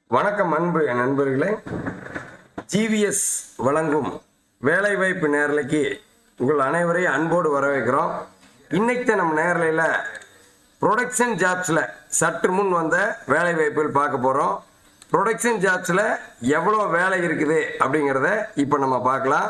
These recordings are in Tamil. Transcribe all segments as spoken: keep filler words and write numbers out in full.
வணக்கம் அன்பு நண்பர்களே, ஜிவிஎஸ் வழங்கும் வேலைவாய்ப்பு நேரலைக்கு உங்கள் அனைவரையும் அன்போடு வரவேற்கிறோம். இன்னைக்கு நம்ம நேரலையில் ப்ரொடக்ஷன் ஜாப்ஸில் சற்று முன் வந்த வேலைவாய்ப்புகள் பார்க்க போகிறோம். ப்ரொடக்ஷன் ஜாப்ஸில் எவ்வளோ வேலை இருக்குது அப்படிங்கிறத இப்போ நம்ம பார்க்கலாம்.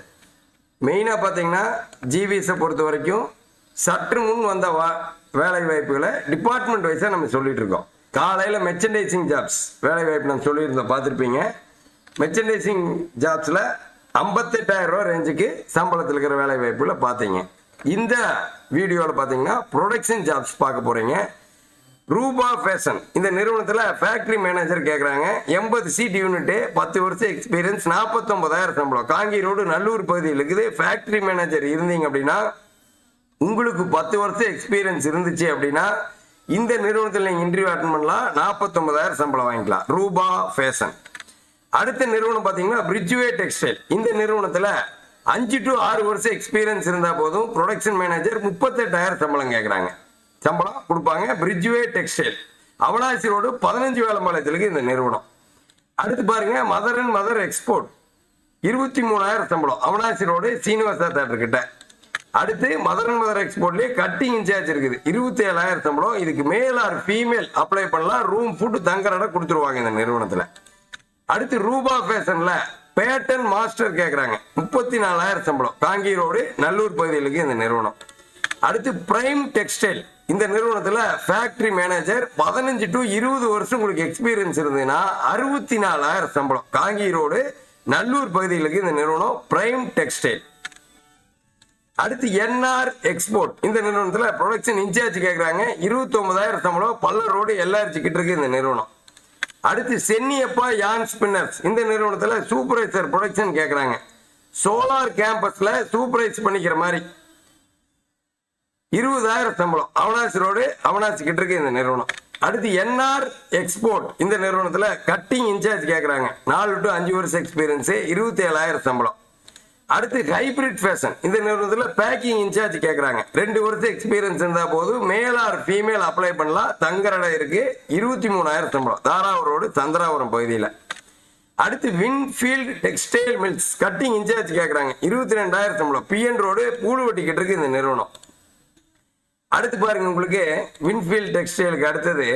மெயினாக பார்த்தீங்கன்னா ஜிவிஎஸை பொறுத்த வரைக்கும் சற்று முன் வந்த வா வேலை வாய்ப்புகளை டிபார்ட்மெண்ட் வைஸாக நம்ம சொல்லிட்டு இருக்கோம். காலையில் மெர்ச்சன்டைசிங் ஜாப்ஸ் வேலை வாய்ப்பு நம்ம சொல்லியிருந்தோம், பார்த்துருப்பீங்க. மெர்ச்சன்டைசிங் ஜாப்ஸில் ஐம்பத்தெட்டாயிரம் ரூபா ரேஞ்சுக்கு சம்பளத்தில் இருக்கிற வேலை வாய்ப்புகளை பார்த்தீங்க. இந்த வீடியோவில் பார்த்தீங்கன்னா ப்ரொடக்ஷன் ஜாப்ஸ் பார்க்க போகிறீங்க. ரூபா ஃபேஷன் இந்த நிறுவனத்தில் ஃபேக்ட்ரி மேனேஜர் கேட்குறாங்க. எண்பது சீட் யூனிட்டு, பத்து வருஷம் எக்ஸ்பீரியன்ஸ், நாற்பத்தொம்பதாயிரம் சம்பளம். காங்கி ரோடு நல்லூர் பகுதியில் இருக்குது. ஃபேக்ட்ரி மேனேஜர் இருந்தீங்க அப்படின்னா, உங்களுக்கு பத்து வருஷம் எக்ஸ்பீரியன்ஸ் இருந்துச்சு அப்படின்னா இந்த நிறுவனத்தில் நீங்கள் இன்டர்வியூ அட்டன் பண்ணலாம். நாற்பத்தொம்பதாயிரம் சம்பளம் வாங்கிக்கலாம். ரூபா ஃபேஷன். அடுத்த நிறுவனம் பார்த்தீங்கன்னா பிரிட்ஜ்வே டெக்ஸ்டைல். இந்த நிறுவனத்தில் அஞ்சு டு ஆறு வருஷம் எக்ஸ்பீரியன்ஸ் இருந்தால் போதும். ப்ரொடக்ஷன் மேனேஜர் முப்பத்தெட்டாயிரம் சம்பளம் கேட்குறாங்க. சம்பளம் கொடுப்பாங்க. பிரிட்ஜ்வே டெக்ஸ்டைல், அவனாசி ரோடு, பதினஞ்சு வேலைம்பாளையத்துக்கு இந்த நிறுவனம். அடுத்து பாருங்க, மதர் அண்ட் மதர் எக்ஸ்போர்ட், இருபத்தி மூணாயிரம் சம்பளம், அவனாசி ரோடு, சீனிவாசா தேட்டர் கிட்ட. அடுத்து மதர் அண்ட் மதர் எக்ஸ்போர்ட்லேயே கட்டிங் இன்சார்ஜ் இருக்குது. இருபத்தி ஏழாயிரம் சம்பளம். இதுக்கு மேல் ஆர் ஃபீமேல் அப்ளை பண்ணலாம். ரூம் ஃபுட் தங்கரடை கொடுத்துருவாங்க இந்த நிறுவனத்தில். அடுத்து ரூபா ஃபேஷனில் பேட்டன் மாஸ்டர் கேட்குறாங்க. முப்பத்தி நாலாயிரம் சம்பளம். காங்கி ரோடு நல்லூர் பகுதிகளுக்கு இந்த நிறுவனம். அடுத்து பிரைம் டெக்ஸ்டைல் இந்த நிறுவனத்தில் ஃபேக்ட்ரி மேனேஜர், பதினஞ்சு டு இருபது வருஷம் உங்களுக்கு எக்ஸ்பீரியன்ஸ் இருந்ததுன்னா அறுபத்தி நாலாயிரம் சம்பளம். காங்கி ரோடு நல்லூர் பகுதிகளுக்கு இந்த நிறுவனம் பிரைம் டெக்ஸ்டைல். அடுத்து என்ஆர் எக்ஸ்போர்ட் இந்த நிறுவனத்தில் ப்ரொடக்ஷன் இன்சார்ஜ் கேட்குறாங்க. இருபத்தி ஒன்பதாயிரம் சம்பளம். பல்லர் ரோடு எல்ஆர்ஜி கிட்ட இருக்கு இந்த நிறுவனம். அடுத்து சென்னியப்பா யான் ஸ்பின்னர்ஸ் இந்த நிறுவனத்தில் சூப்பர்வைசர் ப்ரொடக்ஷன் கேட்குறாங்க. சோலார் கேம்பஸில் சூப்பர்வைஸ் பண்ணிக்கிற மாதிரி இருபதாயிரம் சம்பளம். அவனாசி ரோடு அவனாசி கிட்ட இருக்கு இந்த நிறுவனம். அடுத்து என்ஆர் எக்ஸ்போர்ட் இந்த நிறுவனத்தில் கட்டிங் இன்சார்ஜ் கேட்குறாங்க. நாலு டு அஞ்சு வருஷம் எக்ஸ்பீரியன்ஸு, இருபத்தி ஏழாயிரம் சம்பளம். அடுத்து ஹைபிரிட் ஃபேஷன் இந்த நிறுவனத்தில் பேக்கிங் இன்சார்ஜ் கேட்குறாங்க. ரெண்டு வருஷம் எக்ஸ்பீரியன்ஸ் இருந்தால் போதும். மேல் ஆர் ஃபீமேல் அப்ளை பண்ணலாம். தங்கரடை இருக்கு. இருபத்தி மூணாயிரம் சம்பளம். தாராவூர் ரோடு, சந்திராபுரம் பகுதியில். அடுத்து Winfield textile mills cutting incharge கேட்குறாங்க. இருபத்தி ரெண்டாயிரம் சம்பளம். பிஎன் ரோடு பூலுவட்டி கிட்ட இருக்கு இந்த நிறுவனம். அடுத்து பாருங்க, உங்களுக்கு வின்ஃபீல்டு டெக்ஸ்டைலுக்கு அடுத்தது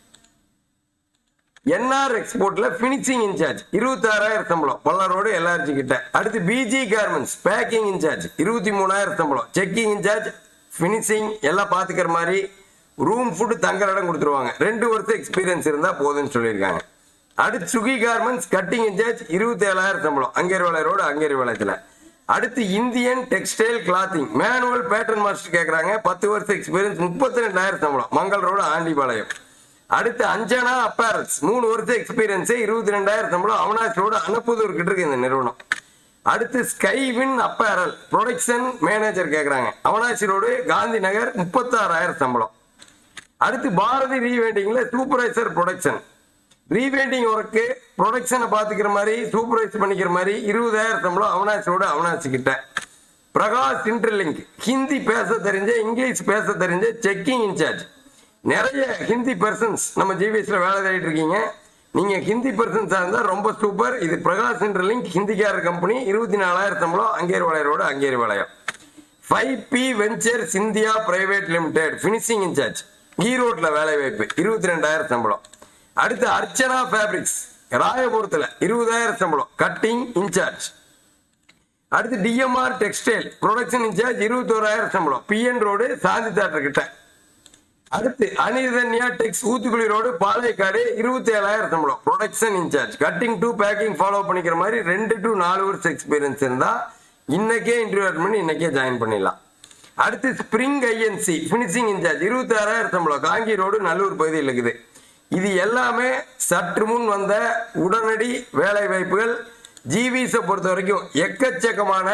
என்ஆர் எக்ஸ்போர்ட்ல பினிஷிங் இன்சார்ஜ், இருபத்தி ஆறாயிரம் சம்பளம். பல்லரோடு எல்ஆர்ஜி கிட்ட. அடுத்து பிஜி கார்மெண்ட்ஸ் பேக்கிங் இன்சார்ஜ், இருபத்தி மூணாயிரம் சம்பளம். செக்கிங் இன்சார்ஜ், பினிஷிங் எல்லாம் பார்த்துக்கிற மாதிரி. ரூம் ஃபுட் தங்குற இடம் கொடுத்துருவாங்க. ரெண்டு வருஷம் எக்ஸ்பீரியன்ஸ் இருந்தால் போதுன்னு சொல்லியிருக்காங்க. அடுத்து சுகி கார்மெண்ட்ஸ் கட்டிங் இன்சார்ஜ், இருபத்தி ஏழாயிரம் சம்பளம். அங்கேரிவாளைய ரோடு அங்கேரிவாளையத்தில். அடுத்து Indian textile clothing manual pattern master கேட்குறாங்க. பத்து வருஷம் எக்ஸ்பீரியன்ஸ், முப்பத்தி ரெண்டாயிரம் சம்பளம். மங்கள் ரோடு ஆண்டிபாளையம். அடுத்து அஞ்சனா அப்பேரல்ஸ் மூணு வருஷம் எக்ஸ்பீரியன்ஸ், இருபத்தி ரெண்டாயிரம் சம்பளம். அவனாசி ரோடு அனப்புதூர் கிட்ட இருக்கு இந்த நிறுவனம். அடுத்து ஸ்கைவின் அப்பேரல் ப்ரொடக்ஷன் மேனேஜர் கேட்குறாங்க. அவனாசி ரோடு காந்தி நகர், முப்பத்தாறாயிரம் சம்பளம். அடுத்து பாரதி ரீவேண்டிங்ல சூப்பர்வைசர் ப்ரொடக்ஷன், ரீவேண்டிங் ஒர்க்கு ப்ரொடக்ஷனை பார்த்துக்கிற மாதிரி சூப்பர்வைஸ் பண்ணிக்கிற மாதிரி, இருபதாயிரம் சம்பளம். அவனாசி ரோடு அவனாசி கிட்ட. பிரகாஷ் இன்டர்லிங்க் ஹிந்தி பேச தெரிஞ்ச, இங்கிலீஷ் பேச தெரிஞ்ச செக்கிங் இன்சார்ஜ். நிறைய ஹிந்தி பர்சன்ஸ் நம்ம ஜிவிஎஸ்ல வேலை தேடிட்டு இருக்கீங்க. நீங்க ஹிந்தி பர்சன்ஸா இருந்தால் ரொம்ப சூப்பர். இது பிரகாஷ் இன்டர்லிங்க் ஹிந்திக்காரர் கம்பெனி. இருபத்தி நாலாயிரம் சம்பளம். அங்கேரிவாளைய road Angeripalayam. Five B ventures India private limited finishing incharge, ஈரோட்ல வேலை வாய்ப்பு, இருபத்தி ரெண்டாயிரம் சம்பளம். அடுத்து அர்ச்சனா ஃபேப்ரிக்ஸ் ராயபுரத்தில் இருபதாயிரம் சம்பளம். Cutting incharge. அடுத்து டிஎம்ஆர் டெக்ஸ்டைல் ப்ரொடக்ஷன் இன்சார்ஜ், இருபத்தி ஓராயிரம் சம்பளம். பிஎன் ரோடு சாந்தி தேட்டர் கிட்ட. அடுத்து அனிதன்யா டெக்ஸ் ஊத்துக்குளி ரோடு பாளையக்காடு, இருபத்தி ஏழாயிரம் சம்பளம். Production incharge. Cutting to packing follow பண்ணிக்கிற மாதிரி ரெண்டு டு நாலு வருஷம் எக்ஸ்பீரியன்ஸ் இருந்தா இன்னைக்கே இன்டர்வியூ அட்டெண்ட் பண்ணி இன்னைக்கே ஜாயின் பண்ணிடலாம். அடுத்து ஸ்பிரிங் ஐஎன்சி பினிஷிங் இன்சார்ஜ், இருபத்தி ஆறாயிரம் சம்பளம். காங்கி ரோடு நல்லூர் பகுதியில் இருக்குது. இது எல்லாமே சற்று முன் வந்த உடனடி வேலை வாய்ப்புகள். ஜிவிஎஸை பொறுத்த வரைக்கும் எக்கச்சக்கமான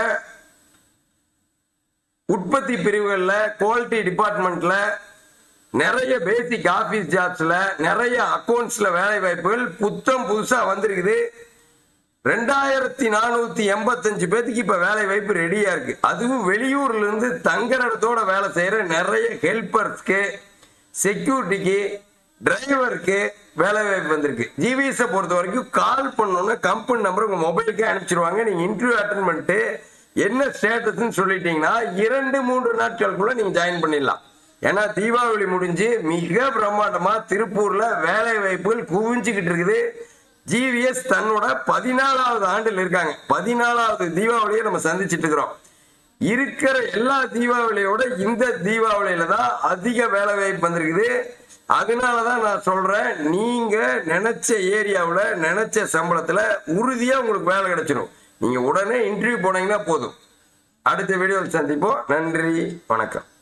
உற்பத்தி பிரிவுகளில், குவாலிட்டி டிபார்ட்மெண்ட்ல, நிறைய பேசிக் ஆபீஸ் ஜாப்ஸ்ல, நிறைய அக்கௌண்ட்ஸ்ல வேலை வாய்ப்புகள் புத்தம் புதுசா வந்திருக்குது. ரெண்டாயிரத்தி நானூத்தி எண்பத்தஞ்சு பேத்துக்கு இப்ப வேலை வாய்ப்பு ரெடியா இருக்கு. அதுவும் வெளியூர்ல இருந்து தங்குற இடத்தோட வேலை செய்யற நிறைய ஹெல்பர்ஸ்க்கு, செக்யூரிட்டிக்கு, டிரைவருக்கு வேலை வாய்ப்பு வந்திருக்கு. ஜிவிஎஸ் பொறுத்த வரைக்கும் கால் பண்ணோன்னா கம்பெனி நம்பர் உங்க மொபைலுக்கே அனுப்பிச்சிருவாங்க. நீங்க இன்டர்வியூ அட்டன் பண்ணிட்டு என்ன ஸ்டேட்டஸ்ன்னு சொல்லிட்டீங்கன்னா இரண்டு மூன்று நாட்களுக்குள்ள நீங்க ஜாயின் பண்ணிடலாம். ஏன்னா தீபாவளி முடிஞ்சு மிக பிரம்மாண்டமா திருப்பூர்ல வேலை வாய்ப்புகள் குவிஞ்சுக்கிட்டு இருக்குது. ஜிவிஎஸ் தன்னோட பதினாலாவது ஆண்டில் இருக்காங்க. பதினாலாவது தீபாவளியை நம்ம சந்திச்சுட்டு இருக்கிறோம். இருக்கிற எல்லா தீபாவளியோட இந்த தீபாவளியில தான் அதிக வேலை வாய்ப்பு வந்திருக்குது. அதனாலதான் நான் சொல்றேன், நீங்க நினைச்ச ஏரியாவில் நினைச்ச சம்பளத்துல உறுதியா உங்களுக்கு வேலை கிடைச்சிடும். நீங்க உடனே இன்டர்வியூ போனீங்கன்னா போதும். அடுத்த வீடியோவில் சந்திப்போம். நன்றி, வணக்கம்.